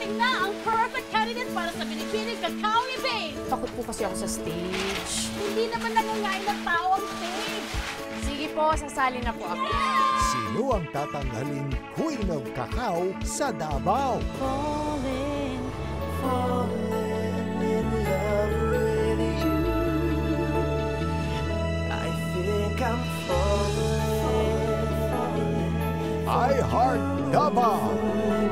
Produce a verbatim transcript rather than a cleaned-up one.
Dumating na ang perfect candidate para sa Binibining Cacao-ibabe. Takot po kasi ako sa stage. Hindi naman nangangain ng tao ang stage. Sige po, sasali na po ako. Sino ang tatanghaling Queen of Cacao sa Davao? Falling, falling in love with you. I think I'm falling, falling. I Heart Davao.